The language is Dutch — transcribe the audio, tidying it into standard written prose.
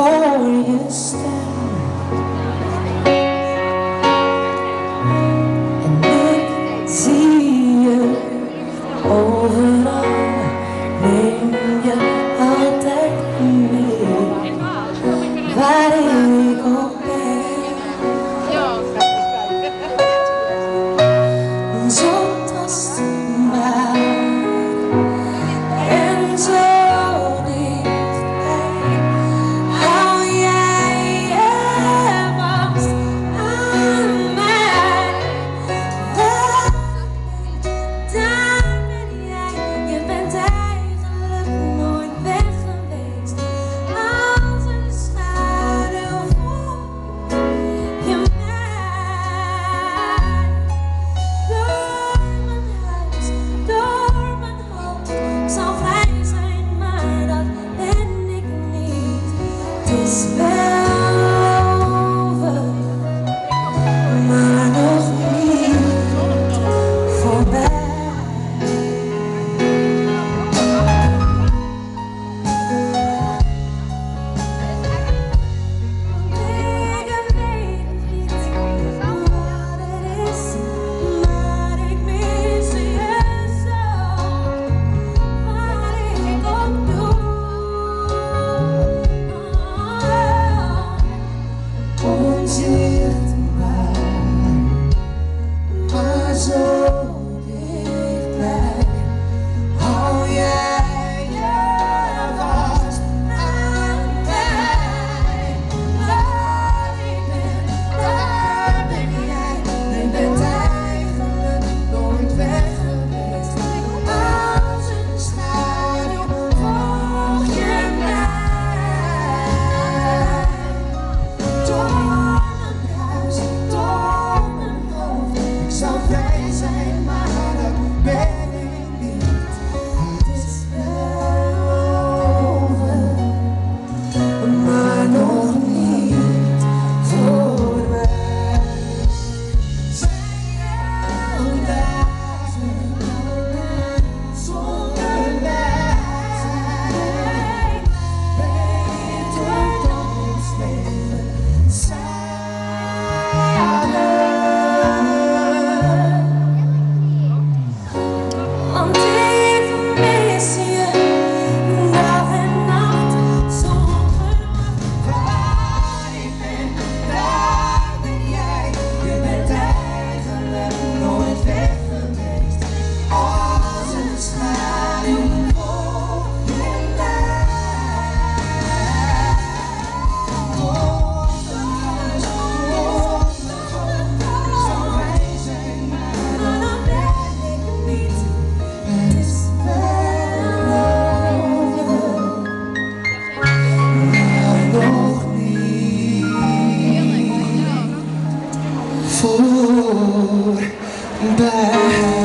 voor je stem. En ik zie je overal, neem je altijd mee, waar ik ook ben. Zo tastbaar en zo dichtbij, hou jij je vast aan mij. Daar ben jij, je bent eigenlijk nooit weg geweest. Als een schaduw volg je mij. Door mijn huis, door mijn hoofd, zal vrij zijn, maar dat ben ik niet. Het is wel over, maar nog niet voorbij. Ik weet niet wat het is, maar ik mis je zo, wat ik ook doe. Onzichtbaar, maar zo dichtbij, hou jij je vast aan mij. Waar ik ben, daar ben jij. Je bent eigenlijk nooit weg geweest. Als een schaduw volg je mij. Door mijn huis, door mijn hoofd, ik zou vrij zijn, maar dat ben ik niet. Het is wel over, maar nog niet voorbij. Zijn jouw dagen zonder mij? Beter dan ons leven samen. Want ik mis je dag en nacht, zonder waar ik ben, daar ben jij. Je bent eigenlijk nooit weg geweest. Als een schaduw volg je mij. Ondanks, zou wij zijn, maar dat ben ik niet. Het is wel over, maar nog niet voorbij.